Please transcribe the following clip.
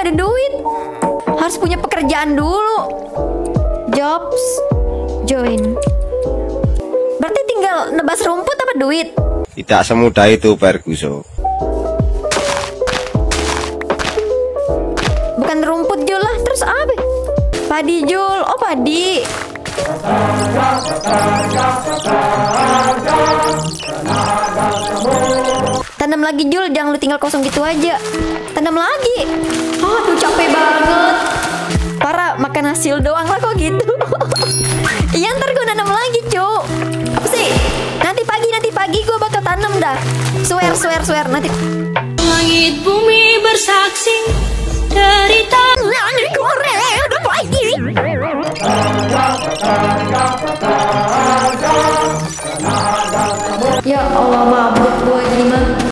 nggak ada duit. Harus punya pekerjaan dulu. Jobs, join. Berarti tinggal nebas rumput apa duit? Tidak semudah itu, Ferguson. Bukan rumput Jul lah, terus apa? Padi Jul, oh padi. Tanam lagi Jul, jangan lu tinggal kosong gitu aja. Tanam lagi. Aduh capek banget. Parah, makan hasil doang lah kok gitu. Iya ntar gue nanam lagi cu. Apa sih? Nanti pagi gue bakal tanam dah. Swear nanti. Langit bumi bersaksi derita. Udah pagi. Ya Allah, mabuk gue gimana?